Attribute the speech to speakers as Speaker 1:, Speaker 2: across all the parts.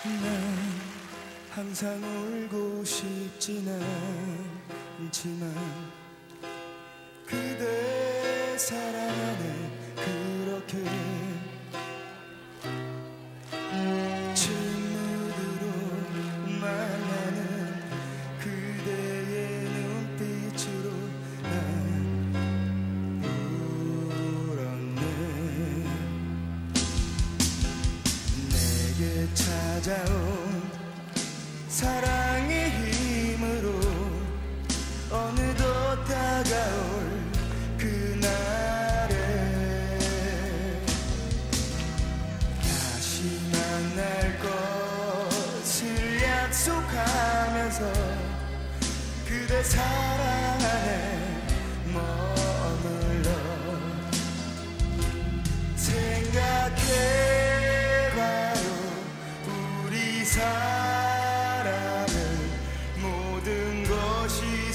Speaker 1: 난 항상 울고 싶지는 않지만 그대 사랑 안에 그렇게 침묵으로 만나는 그대의 눈빛으로 난 울었네. 내게 찾아온 사랑의 힘으로 어느덧 다가올 그날에 다시 만날 것을 약속하면서 그대 사랑 안에 머물러 생각해봐요. 우리 사랑은 모든 것이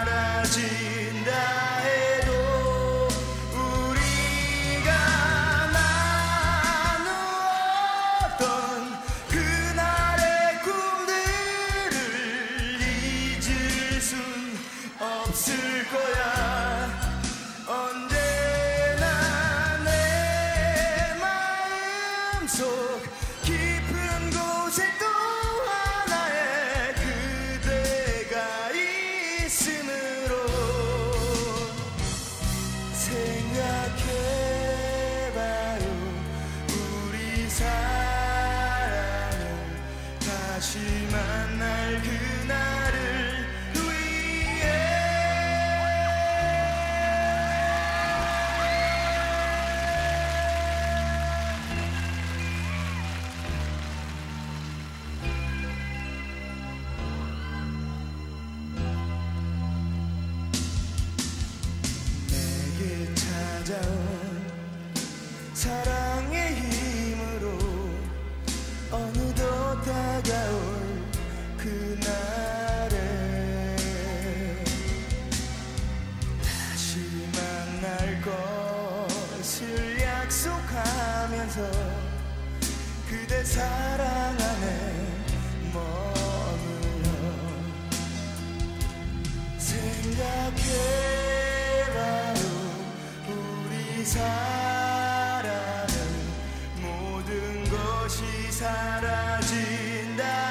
Speaker 1: 사라진다 해도 우리가 나누었던 그날의 꿈들을 잊을 순 없을 거야. 언제나 내 마음속 깊은 곳에 또 하나의 그대가 있으므로 생각해봐요. 우리 사랑은 다시 만날 그날을 위해. 내게 찾아온 사랑의 힘으로 어느덧 다가올 그날에 다시 만날 것을 약속하면서 그대 사랑 안에 머물러 생각해봐요. 우리 사랑은 모든 것이 사라진다